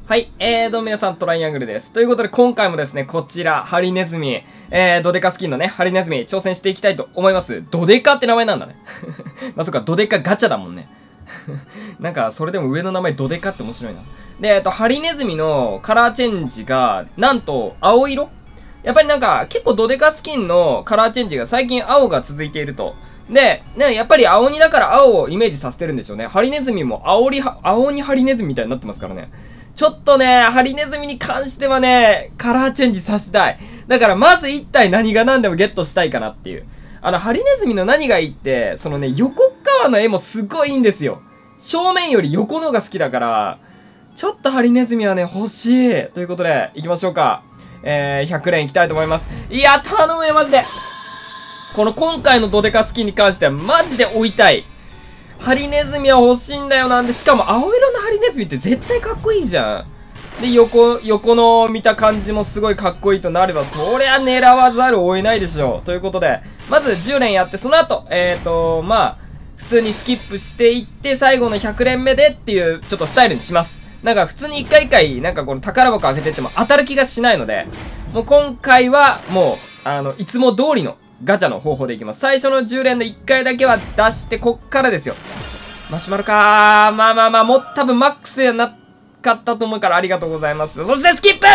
はい、どうも皆さん、トライアングルです。ということで、今回もですね、こちら、ハリネズミ、ドデカスキンのね、ハリネズミ、挑戦していきたいと思います。ドデカって名前なんだね。まあ、そっか、ドデカガチャだもんね。なんか、それでも上の名前ドデカって面白いな。で、ハリネズミのカラーチェンジが、なんと、青色？やっぱりなんか、結構ドデカスキンのカラーチェンジが最近青が続いていると。で、ね、やっぱり青鬼だから青をイメージさせてるんでしょうね。ハリネズミも青鬼ハリネズミみたいになってますからね。ちょっとね、ハリネズミに関してはね、カラーチェンジさせたい。だからまず一体何が何でもゲットしたいかなっていう。ハリネズミの何がいいって、そのね、横側の絵もすごいいいんですよ。正面より横のが好きだから、ちょっとハリネズミはね、欲しい。ということで、行きましょうか。100連行きたいと思います。いや、頼むよ、マジで。今回のドデカスキンに関しては、マジで追いたい。ハリネズミは欲しいんだよなんで、しかも青色のハリネズミって絶対かっこいいじゃん。で、横の見た感じもすごいかっこいいとなれば、そりゃ狙わざるを得ないでしょう。ということで、まず10連やって、その後、まあ、普通にスキップしていって、最後の100連目でっていう、ちょっとスタイルにします。なんか普通に一回一回、なんかこの宝箱開けてっても当たる気がしないので、もう今回は、もう、いつも通りの、ガチャの方法でいきます。最初の10連で1回だけは出して、こっからですよ。マシュマロかー。まあ、もう多分マックスではなかったと思うからありがとうございます。そしてスキップ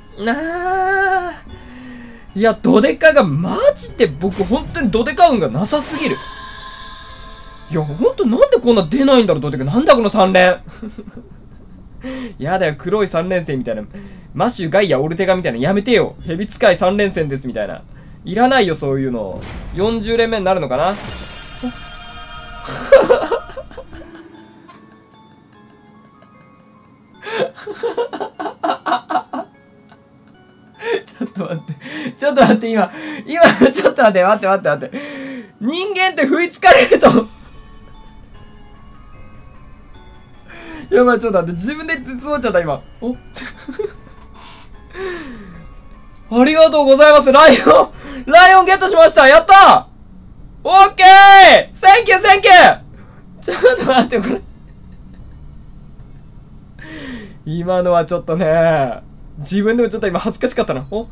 いや、ドデカがマジで僕本当にドデカ運がなさすぎる。いや、ほんとなんでこんな出ないんだろう、ドデカ。なんだこの3連。やだよ、黒い3連戦みたいな。マシュ、ガイア、オルテガみたいな。やめてよ。ヘビ使い3連戦ですみたいな。いらないよ、そういうの。40連目になるのかなちょっと待って、今、ちょっと待って。人間って不意つかれるとやばい、ちょっと待って、自分でつもっちゃった、今。おありがとうございます。ライオンゲットしました。やったーオッケーセンキューちょっと待って、これ。今のはちょっとね、自分でもちょっと今恥ずかしかったな。お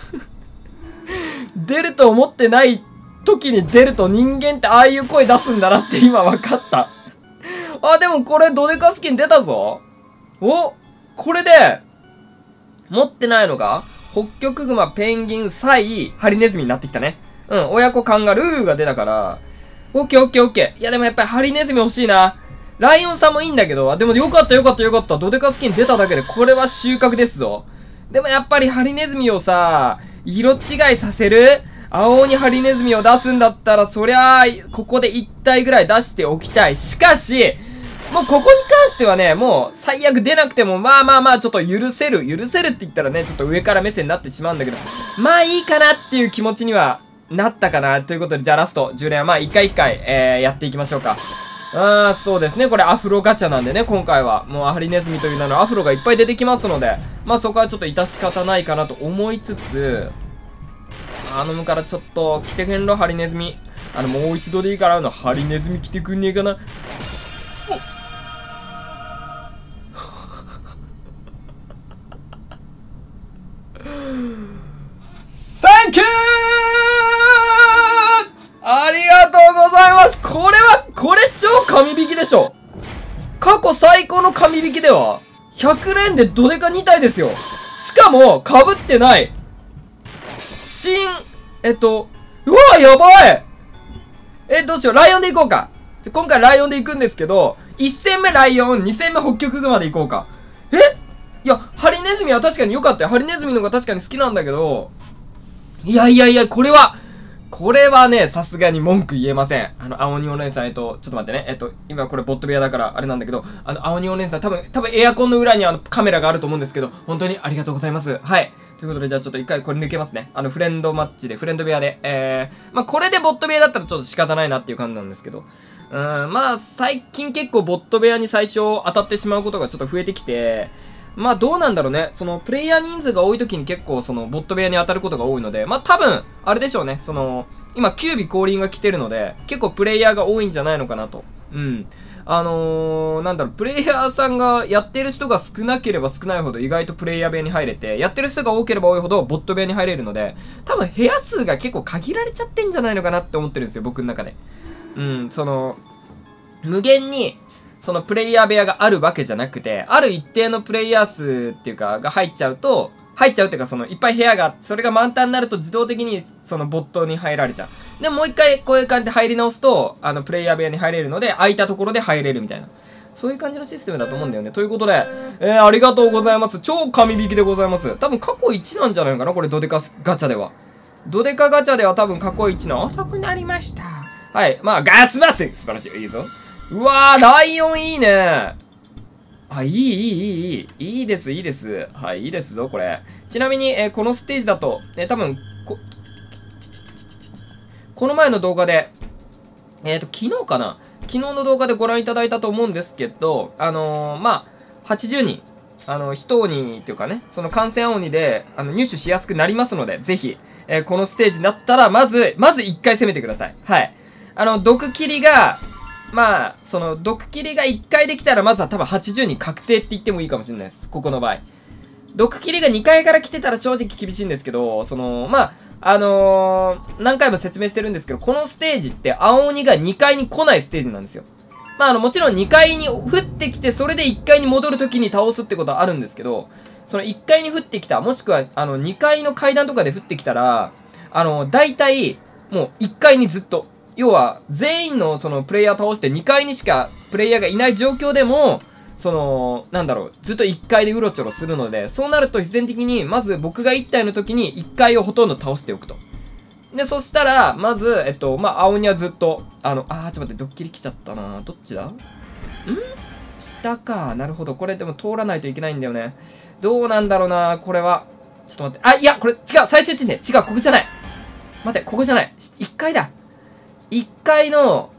出ると思ってない時に出ると人間ってああいう声出すんだなって今分かった。あ、でもこれドデカスキン出たぞ。おこれで、持ってないのが北極熊、ペンギン、サイ、ハリネズミになってきたね。うん、親子カンガルーが出たから、オッケー。いやでもやっぱりハリネズミ欲しいな。ライオンさんもいいんだけど、でもよかった。ドデカスキン出ただけで、これは収穫ですぞ。でもやっぱりハリネズミをさ、色違いさせる青にハリネズミを出すんだったら、そりゃあ、ここで1体ぐらい出しておきたい。しかし、もうここに関してはね、もう最悪出なくても、まあ、ちょっと許せるって言ったらね、ちょっと上から目線になってしまうんだけど、まあいいかなっていう気持ちにはなったかな。ということで、じゃあラスト、10連はまあ一回、やっていきましょうか。そうですね。これアフロガチャなんでね、今回は。もうハリネズミという名のアフロがいっぱい出てきますので、まあそこはちょっと致し方ないかなと思いつつ、頼むからちょっと来てくんろ、ハリネズミ。もう一度でいいから、ハリネズミ来てくんねえかな。サンキューありがとうございます。これ超神引きでしょ。過去最高の神引きでは100連でドデカ2体ですよ。しかも、被ってない。うわやばいどうしよう、ライオンで行こうか。今回ライオンで行くんですけど、1戦目ライオン、2戦目北極熊で行こうか。いや、ハリネズミは確かに良かったよ。ハリネズミの方が確かに好きなんだけど、いや、これはね、さすがに文句言えません。青鬼お姉さん、ちょっと待ってね。今これボット部屋だから、あれなんだけど、青鬼お姉さん、多分エアコンの裏にカメラがあると思うんですけど、本当にありがとうございます。はい。ということで、じゃあちょっと一回これ抜けますね。フレンドマッチで、フレンド部屋で、まあ、これでボット部屋だったらちょっと仕方ないなっていう感じなんですけど、まあ、最近結構ボット部屋に最初当たってしまうことがちょっと増えてきて、まあどうなんだろうね。プレイヤー人数が多い時に結構ボット部屋に当たることが多いので、まあ多分、あれでしょうね。今、キュービ降臨が来てるので、結構プレイヤーが多いんじゃないのかなと。うん。 なんだろう、プレイヤーさんがやってる人が少なければ少ないほど意外とプレイヤー部屋に入れて、やってる人が多ければ多いほどボット部屋に入れるので、多分部屋数が結構限られちゃってんじゃないのかなって思ってるんですよ、僕の中で。無限に、そのプレイヤー部屋があるわけじゃなくて、ある一定のプレイヤー数っていうか、が入っちゃうっていうか、いっぱい部屋が、それが満タンになると自動的にそのボットに入られちゃう。で、もう一回こういう感じで入り直すと、プレイヤー部屋に入れるので、空いたところで入れるみたいな。そういう感じのシステムだと思うんだよね。ということで、ありがとうございます。超神引きでございます。多分過去1なんじゃないかなこれドデカガチャでは。ドデカガチャでは多分過去1の遅くなりました。はい。まあ、ガスマス素晴らしい。いいぞ。うわー、ライオンいいね。あ、いいです、いいです。はい、いいですぞ、これ。ちなみに、このステージだと、多分、この前の動画で、昨日かな昨日の動画でご覧いただいたと思うんですけど、まあ、80人、1鬼っていうかね、その感染鬼で、入手しやすくなりますので、ぜひ、このステージになったら、まず1回攻めてください。はい。毒切りが、まあ、毒切りが1回できたら、まずは多分80に確定って言ってもいいかもしれないです。ここの場合。毒切りが2回から来てたら正直厳しいんですけど、まあ、何回も説明してるんですけど、このステージって、青鬼が2階に来ないステージなんですよ。まあ、もちろん2階に降ってきて、それで1階に戻るときに倒すってことはあるんですけど、その1階に降ってきた、もしくは、2階の階段とかで降ってきたら、大体、もう1階にずっと、要は、全員のそのプレイヤー倒して2階にしかプレイヤーがいない状況でも、なんだろう、ずっと1階でうろちょろするので、そうなると必然的に、まず僕が1体の時に1階をほとんど倒しておくと。で、そしたら、まず、まあ、青鬼はずっと、ちょっと待って、ドッキリ来ちゃったな。どっちだ下か。なるほど。これでも通らないといけないんだよね。どうなんだろうな、これは。ちょっと待って。いや、これ違う。最終地点。違う、ここじゃない。待って、ここじゃない。1階だ。1階の、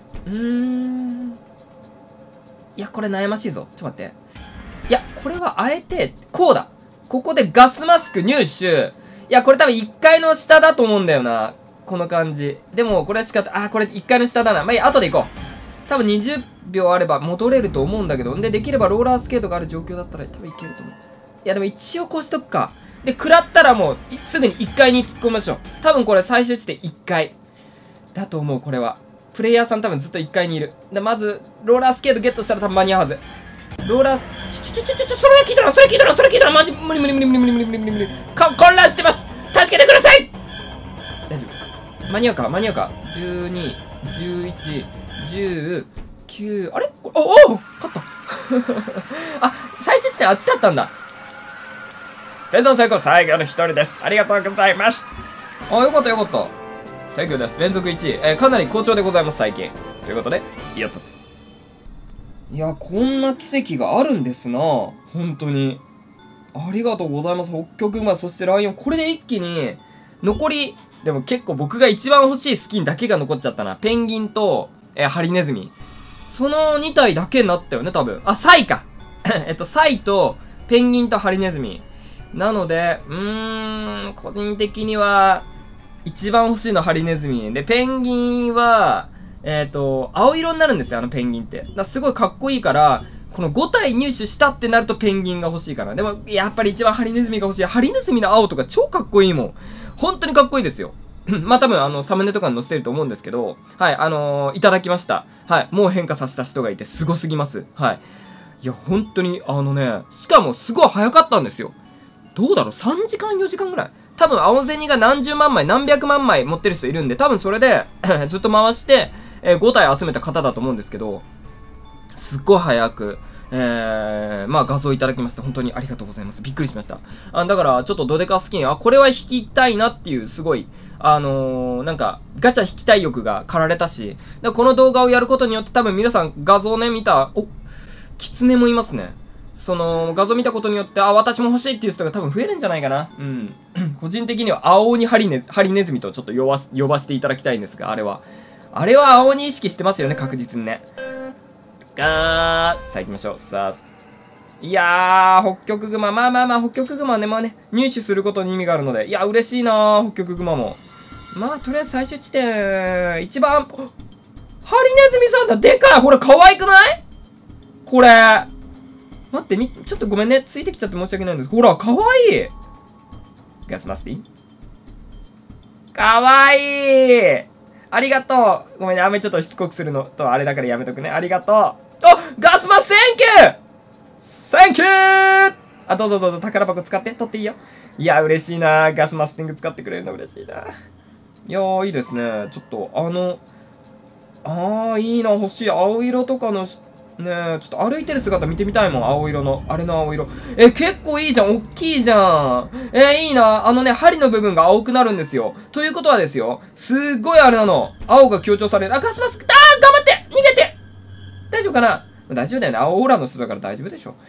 いや、これ悩ましいぞ。ちょっと待って。いや、これはあえて、こうだ。ここでガスマスク入手。いや、これ多分1階の下だと思うんだよな。この感じ。でも、これはこれ1階の下だな。まあいいや、後で行こう。多分20秒あれば戻れると思うんだけど。で、できればローラースケートがある状況だったら多分いけると思う。いや、でも一応こうしとくか。で、食らったらもう、すぐに1階に突っ込みましょう。多分これ最終地点1階。だと思う、これは。プレイヤーさん多分ずっと1階にいる。で、まず、ローラースケートゲットしたら多分間に合うはず。ローラース、それ聞いたら、マジ、無理。混乱してます。助けてください。大丈夫。間に合うか。12、11、10、9、あれお勝った。最終地点あっちだったんだ。戦闘成功最後の一人です。ありがとうございます。よかった。最強です。連続1位。かなり好調でございます、最近。ということで、やったぜ。いや、こんな奇跡があるんですな。本当に。ありがとうございます。北極馬、そしてライオン。これで一気に、残り、でも結構僕が一番欲しいスキンだけが残っちゃったな。ペンギンと、ハリネズミ。その2体だけになったよね、多分。サイか。サイと、ペンギンとハリネズミ。なので、個人的には、一番欲しいのはハリネズミ。で、ペンギンは、青色になるんですよ、ペンギンって。すごいかっこいいから、この5体入手したってなるとペンギンが欲しいかな。でも、やっぱり一番ハリネズミが欲しい。ハリネズミの青とか超かっこいいもん。本当にかっこいいですよ。まあ、多分サムネとかに載せてると思うんですけど、はい、いただきました。はい、もう変化させた人がいてすごすぎます。はい。いや、本当に、しかもすごい早かったんですよ。どうだろう ?3 時間4時間ぐらい多分青銭が何十万枚、何百万枚持ってる人いるんで、多分それでずっと回して、5体集めた方だと思うんですけど、すっごい早く、まあ画像いただきまして本当にありがとうございます。びっくりしました。だからちょっとドデカスキン、これは引きたいなっていうすごい、なんかガチャ引きたい欲が駆られたし、この動画をやることによって多分皆さん画像ね見た、キツネもいますね。その画像見たことによって、私も欲しいっていう人が多分増えるんじゃないかな。個人的には青鬼ハリネズミとちょっと呼ばせていただきたいんですが、あれは青鬼意識してますよね、確実にね。さあ行きましょう。さあ。いやー、北極熊。まあ、北極熊はね、入手することに意味があるので。いや、嬉しいなー、北極熊も。まあ、とりあえず最終地点、一番、 ハリネズミさんだ。でかい。ほら、可愛くないこれ。待って、ちょっとごめんね。ついてきちゃって申し訳ないんです。ほら、可愛い。ガスマスティン。可愛い。ありがとう。ごめんね。雨ちょっとしつこくするのとあれだからやめとくね。ありがとう。あ、ガスマス、センキューセンキュー。あ、どうぞどうぞ。宝箱使って。取っていいよ。いや、嬉しいな。ガスマスティング使ってくれるの嬉しいな。いやー、いいですね。ちょっと、いいな。欲しい。青色とかの、ねえ、ちょっと歩いてる姿見てみたいもん。青色の。あれの青色。結構いいじゃん。おっきいじゃん。いいな。針の部分が青くなるんですよ。ということはですよ。すっごいあれなの。青が強調される。あ、ガスマスク。頑張って逃げて大丈夫かな。大丈夫だよね。青オーラの人だから大丈夫でしょ。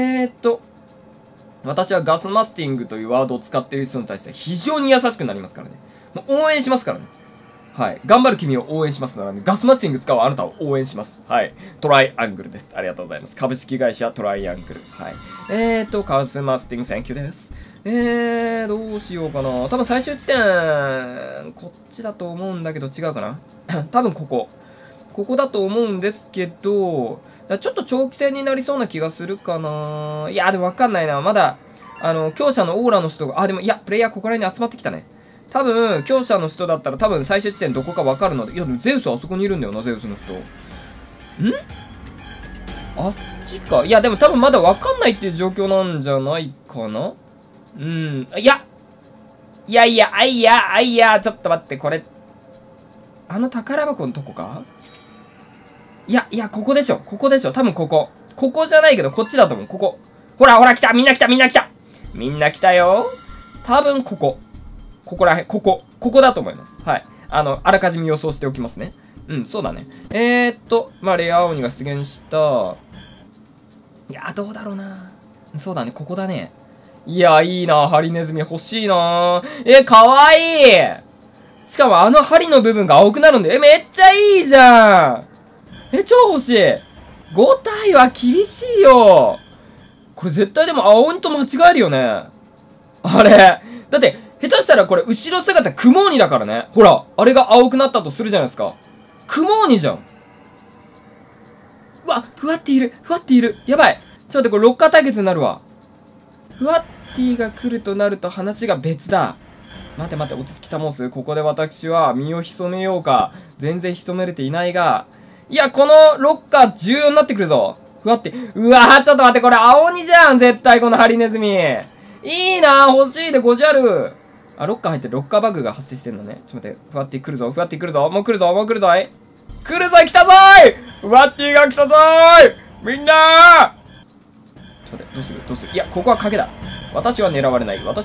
私はガスマスティングというワードを使っている人に対して非常に優しくなりますからね。もう応援しますからね。はい。頑張る君を応援しますので、ガスマスティング使うあなたを応援します。はい。トライアングルです。ありがとうございます。株式会社トライアングル。はい。ガスマスティングセンキューです。どうしようかな。多分最終地点、こっちだと思うんだけど違うかな。多分ここ。ここだと思うんですけど、ちょっと長期戦になりそうな気がするかな。いや、でもわかんないな。まだ、強者のオーラの人が、でも、いや、プレイヤーここら辺に集まってきたね。多分、強者の人だったら多分最終地点どこかわかるので。いや、でもゼウスあそこにいるんだよな、ゼウスの人。あっちか。いや、でも多分まだわかんないっていう状況なんじゃないかな。いや、ちょっと待って、これ、宝箱のとこか。いや、ここでしょ。ここでしょ。多分ここ。ここじゃないけど、こっちだと思う。ここ。ほら、来た。みんな来た。みんな来た。みんな来たよ。多分ここ。ここらへん。ここだと思います。はい。あらかじめ予想しておきますね。そうだね。レア鬼が出現した。いや、どうだろうな。そうだね。ここだね。いや、いいな。ハリネズミ欲しいな。かわいい。しかも針の部分が青くなるんで。めっちゃいいじゃん。超欲しい。5体は厳しいよ。これ絶対でも青鬼と間違えるよね。あれ。だって、下手したらこれ後ろ姿クモーニだからね。ほら、あれが青くなったとするじゃないですか。クモーニじゃん。うわ、ふわっている。やばい。ちょっと待って、これロッカー対決になるわ。ふわってぃが来るとなると話が別だ。待て、落ち着きたもうす。ここで私は身を潜めようか。全然潜めれていないが。いや、このロッカー重要になってくるぞ。ふわって。うわぁ、ちょっと待って、これ青鬼じゃん。絶対このハリネズミ。いいなぁ、欲しいでごじゃる。ロッカー入ってロッカーバグが発生してるのね。ちょっと待って、ふわって来るぞ。もう来るぞい。来たぞーい。ふわってが来たぞーい。みんなー。ちょっと待って、どうする。いや、ここは賭けだ。私は狙われない。無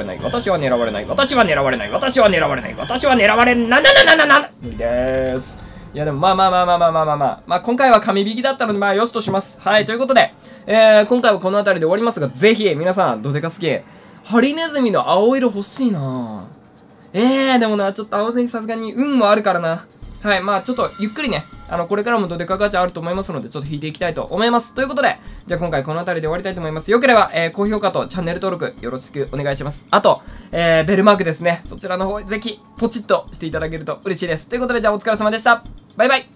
理でーす。いやでもまあ今回は神引きだったのでまあよしとします。はい、ということで、今回はこの辺りで終わりますが、ぜひ皆さんドデカスキーハリネズミの青色欲しいなぁ。でもな、ちょっと青線さすがに運もあるからな。はい、まあちょっとゆっくりね、これからもドデカガチャあると思いますので、ちょっと引いていきたいと思います。ということで、じゃあ今回この辺りで終わりたいと思います。よければ、高評価とチャンネル登録よろしくお願いします。あと、ベルマークですね。そちらの方、ぜひ、ポチッとしていただけると嬉しいです。ということで、じゃあお疲れ様でした。バイバイ。